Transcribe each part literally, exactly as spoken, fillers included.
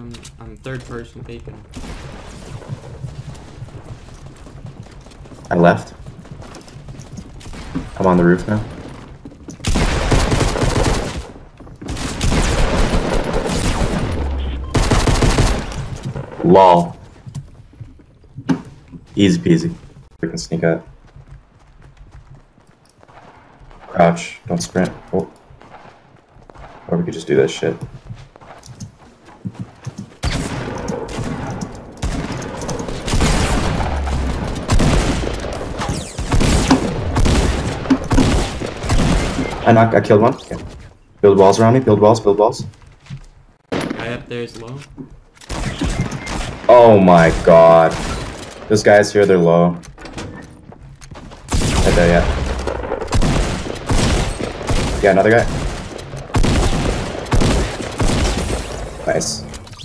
I'm I'm third person peeking. I left. I'm on the roof now. Lol. Easy peasy. We can sneak out. Crouch. Don't sprint. Oh. Or we could just do this shit. I knocked. I killed one. Okay. Build walls around me. Build walls. Build walls. Guy up there is low. Oh my god. Those guys here, they're low. Right there, yeah. Yeah, another guy. Nice.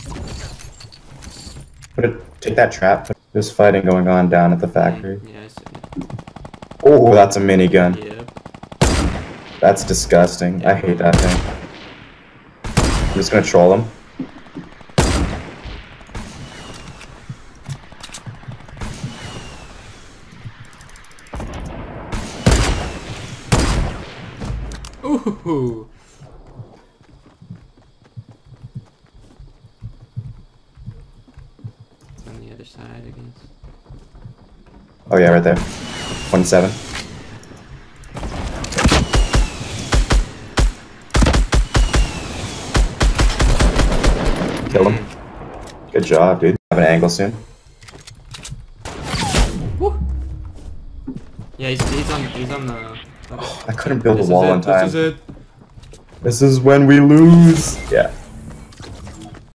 Put it, take that trap. There's fighting going on down at the factory. Yeah, I see. Oh, that's a minigun. Yep. That's disgusting. I hate that thing. I'm just gonna troll him. Ooh. On the other side, I guess. Oh yeah, right there. twenty-seven. Kill him. Good job, dude. Have an angle soon. Woo. Yeah, he's, he's on he's on the. Oh, I couldn't build This a wall is it, in time. This is it. This is when we lose. Yeah.